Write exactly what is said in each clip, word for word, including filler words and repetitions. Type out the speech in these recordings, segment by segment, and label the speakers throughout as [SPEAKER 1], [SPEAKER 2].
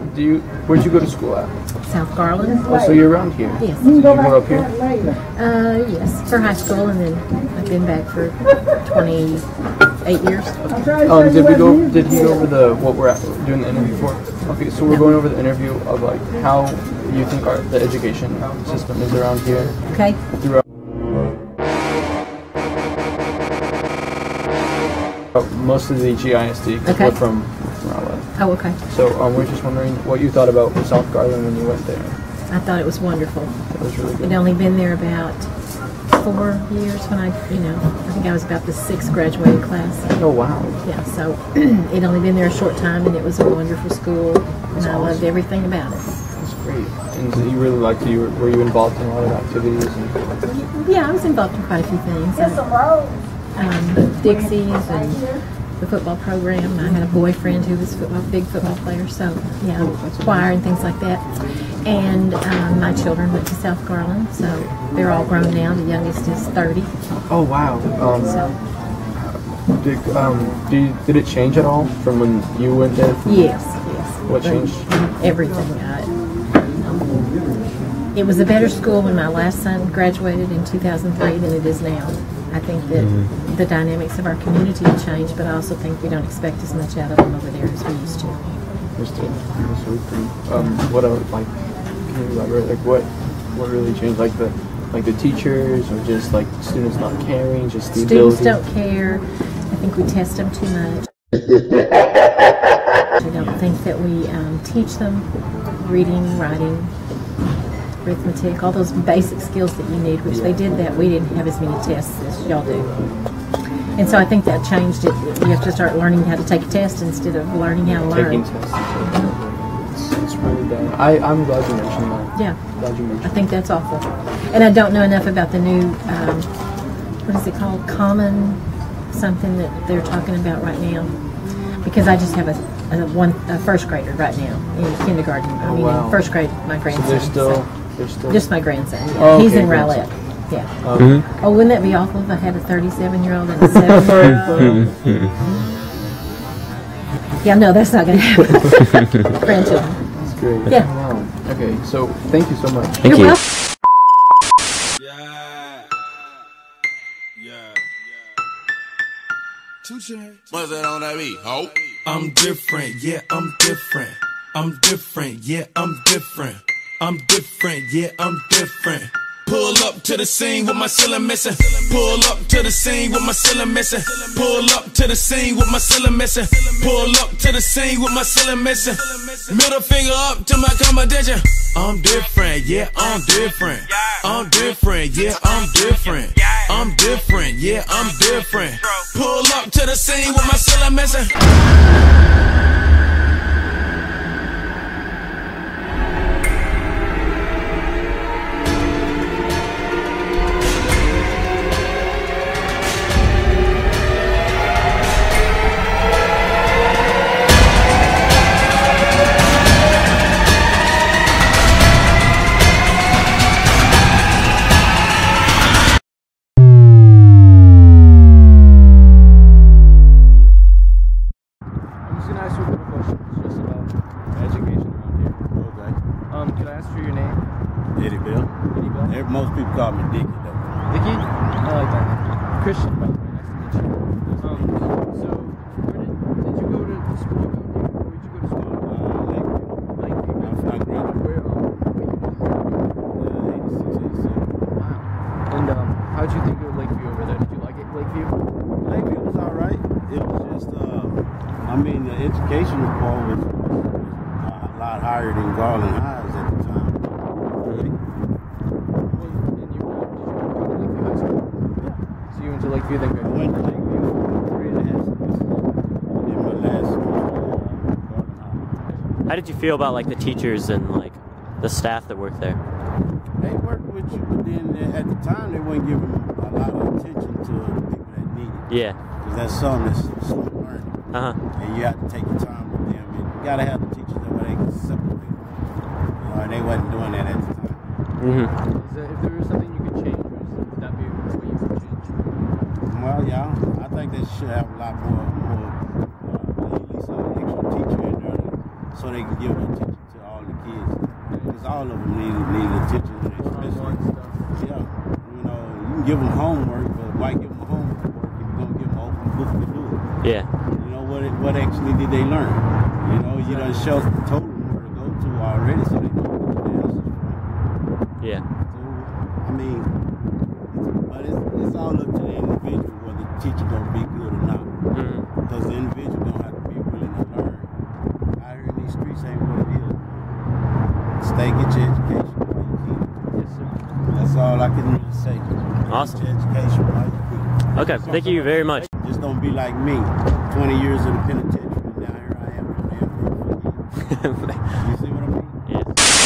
[SPEAKER 1] do you, where'd you go to school at?
[SPEAKER 2] South Garland.
[SPEAKER 1] Oh, so you're around here?
[SPEAKER 2] Yes.
[SPEAKER 1] Did you grow up here?
[SPEAKER 2] Uh, yes, for high school, and then I've been back for twenty-eight years.
[SPEAKER 1] Um, did we go, did he go over the, what we're at, doing the interview for? Okay, so we're going over the interview of like how you think our, the education system is around here.
[SPEAKER 2] Okay.
[SPEAKER 1] Throughout most of the G I S D, because
[SPEAKER 2] Okay.
[SPEAKER 1] we're from, from Raleigh.
[SPEAKER 2] Oh, okay.
[SPEAKER 1] So um, we're just wondering what you thought about South Garland when you went there.
[SPEAKER 2] I thought it was wonderful.
[SPEAKER 1] It was really good.
[SPEAKER 2] I'd only been there about four years when I, you know, I think I was about the sixth graduating class.
[SPEAKER 1] Oh, wow.
[SPEAKER 2] Yeah, so it'd only been there a short time, and it was a wonderful school, and I loved everything about it.
[SPEAKER 1] That's great. And so you really liked it. You were, were you involved in a lot of activities? And...
[SPEAKER 2] Yeah, I was involved in quite a few things. I, um, Dixie's and the football program. I had a boyfriend who was a big football player, so yeah, choir and things like that. And um, my children went to South Garland, so they're all grown now. The youngest is thirty.
[SPEAKER 1] Oh, wow. Um,
[SPEAKER 2] So
[SPEAKER 1] did, um, did, you, did it change at all from when you went there?
[SPEAKER 2] yes, yes.
[SPEAKER 1] What changed?
[SPEAKER 2] Everything. I, it was a better school when my last son graduated in two thousand three than it is now. I think that mm-hmm. the dynamics of our community have changed, but I also think we don't expect as much out of them over there as we used to.
[SPEAKER 1] Understood. Um, what else, like, can you elaborate, like, what, what really changed, like the, like the teachers, or just like students not caring, just the
[SPEAKER 2] Students
[SPEAKER 1] ability?
[SPEAKER 2] don't care. I think we test them too much. I don't think that we um, teach them reading, writing, arithmetic, all those basic skills that you need, which they did that. We didn't have as many tests as y'all do. And so I think that changed it. You have to start learning how to take a test instead of learning how to learn.
[SPEAKER 1] Taking tests. It's, it's really bad. I, I'm glad you mentioned that.
[SPEAKER 2] Yeah.
[SPEAKER 1] Glad you mentioned
[SPEAKER 2] I think that's awful. And I don't know enough about the new, um, what is it called, common something that they're talking about right now. Because I just have a, a one a first grader right now in kindergarten. I
[SPEAKER 1] Oh,
[SPEAKER 2] mean,
[SPEAKER 1] wow.
[SPEAKER 2] in first grade, my
[SPEAKER 1] So
[SPEAKER 2] grandson.
[SPEAKER 1] they're still,
[SPEAKER 2] so-
[SPEAKER 1] they're still...
[SPEAKER 2] Just my grandson. Yeah.
[SPEAKER 1] Oh,
[SPEAKER 2] He's
[SPEAKER 1] okay,
[SPEAKER 2] in
[SPEAKER 1] grandson.
[SPEAKER 2] Rowlett. Yeah.
[SPEAKER 1] Um,
[SPEAKER 2] Oh, wouldn't that be awful if I had a thirty-seven-year-old and a seven-year-old? Yeah, no, that's not going to happen. Grandchildren.
[SPEAKER 1] That's great.
[SPEAKER 2] Yeah.
[SPEAKER 1] Wow. Okay, so thank you so much.
[SPEAKER 3] Thank
[SPEAKER 2] You're
[SPEAKER 3] you.
[SPEAKER 2] welcome.
[SPEAKER 4] Yeah. Yeah. Two chains. What's that on that beat? Oh. I'm different, yeah, I'm different. I'm different, yeah, I'm different. I'm different, yeah, I'm different. Pull up to the scene with my ceiling missing. Pull up to the scene with my ceiling missing. Pull up to the scene with my ceiling missing. Pull up to the scene with my ceiling missing. Middle finger up to my competition. I'm different, yeah, I'm different. I'm different, yeah, I'm different. I'm different, yeah, I'm different. Pull up to the scene with my ceiling missing.
[SPEAKER 1] I'm just gonna ask you a couple questions just about education around here.
[SPEAKER 5] Okay.
[SPEAKER 1] Um, can I ask for your name?
[SPEAKER 5] Eddie Bill.
[SPEAKER 1] Eddie Bell?
[SPEAKER 5] Every- Most people call me Dickie though.
[SPEAKER 1] Vicky? I like that. Christian, by the way. Nice to meet you. Um, so, where did, did you go to school around here? Where did you go to school?
[SPEAKER 5] Uh, Lakeview.
[SPEAKER 1] Lakeview.
[SPEAKER 5] I'm from Greenville.
[SPEAKER 1] Where, um, where you
[SPEAKER 5] Uh, eighty-six, eighty-seven.
[SPEAKER 1] Wow. And, um, how'd you think of Lakeview over there? Did you like it, Lakeview?
[SPEAKER 5] Lakeview was all right. It was just, uh, I mean, the educational part was, was a lot higher than Garland Highs at the time.
[SPEAKER 1] Really? Was, and you, uh, did you go to Lakeview High School?
[SPEAKER 5] Yeah.
[SPEAKER 1] So you went to Lakeview, then
[SPEAKER 5] I
[SPEAKER 1] go
[SPEAKER 5] went to Lakeview for three and a half semesters. Then my last semester at uh, Garland High.
[SPEAKER 3] How did you feel about like the teachers and like the staff that work there?
[SPEAKER 5] They worked with you, but then they- at the time they weren't giving a lot of attention to the people that need it.
[SPEAKER 3] Yeah.
[SPEAKER 5] Because that's something that's slow learning.
[SPEAKER 3] Uh huh.
[SPEAKER 5] And you have to take your time with them. And you got to have the teachers that way they can separate. You know, and they wasn't doing that at the time.
[SPEAKER 3] Mhm.
[SPEAKER 1] Is that, if there was something you could change, would that be what you would change?
[SPEAKER 5] Well, yeah, I think they should have a lot more, more uh, at least an extra teacher in there to so they can give attention to all the kids. Because all of them need, need attention. Especially, yeah, you know, you can give them homework, but why give them homework if you're going to give them an open book to do it?
[SPEAKER 3] Yeah.
[SPEAKER 5] You know, what what actually did they learn? You know, you done show, told them where to go to already, so they know what the answers from.
[SPEAKER 3] Yeah.
[SPEAKER 5] So, I mean, but it's, it's all up to the individual whether the teacher going to be good or not.
[SPEAKER 3] Mm-hmm.
[SPEAKER 5] Because the individual going to have to be willing to learn. Out here in these streets ain't what it is. Stay, get your education while you can.
[SPEAKER 3] Yes, sir.
[SPEAKER 5] That's all I can really say.
[SPEAKER 3] Awesome.
[SPEAKER 5] Get your education while you can.
[SPEAKER 3] Okay, thank you very much.
[SPEAKER 5] Just don't be like me. twenty years in the penitentiary, and now here I am in the You see what I mean?
[SPEAKER 3] Yes.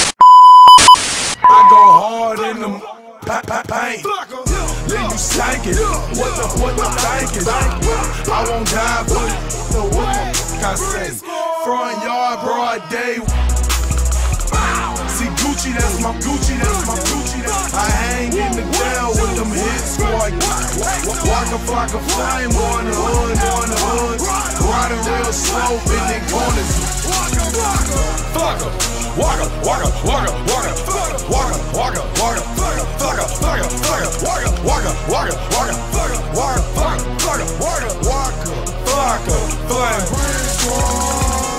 [SPEAKER 4] I go hard in the paint. Then you stank it. What the what the thinking? I won't die for it. So what the I say? Front yard, broad day. See Gucci, that's my Gucci, that's my Gucci. I hang in the jail with them hits, boy. Walk a flock of flame on the hood, on the hood. Riding real slow, bending corners. Fucker, walker, walker, walker, walker, walker, walker, walker, fucker, fucker, fucker, fucker, walker, walker, walker, walker, fucker, walker, fucker, fucker, walker, walker, fucker, flame.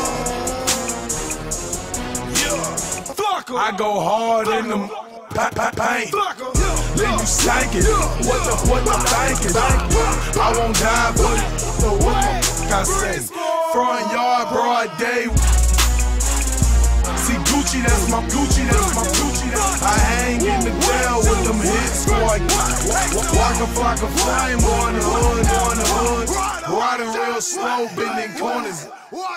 [SPEAKER 4] I go hard in the paint. Then you stank it. What the what the thinking? I won't die for it. So what the I say? Front yard, broad day. See Gucci, that's my Gucci, that's my Gucci. I hang in the jail with them hits, boy. Walk a flock of flame on the hood, on the hood. Riding real slow, bending corners.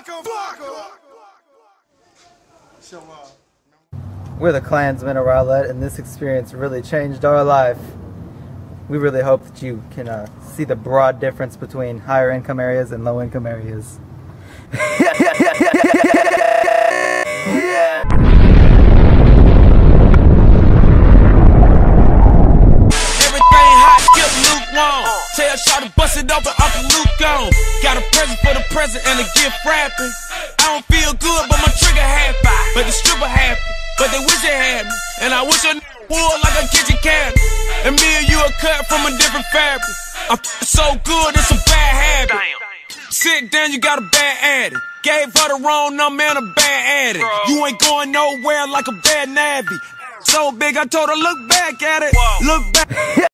[SPEAKER 4] So, uh.
[SPEAKER 6] We're the Klansmen of Rowlett, and this experience really changed our life. We really hope that you can uh, see the broad difference between higher income areas and low income areas.
[SPEAKER 4] Everything hot, skip lukewarm. Tell Shaw to bust it off and Uncle Luke gone. Got a present for the present and a gift wrapping. I don't feel good, but my trigger happy. But the stripper happy. But they wish they had me, and I wish I would like a kitchen cabinet. And me and you are cut from a different fabric. I'm so good, it's a bad habit. Sit down, you got a bad addict. Gave her the wrong number and a bad addict. You ain't going nowhere like a bad nabby. So big, I told her, look back at it. Look back.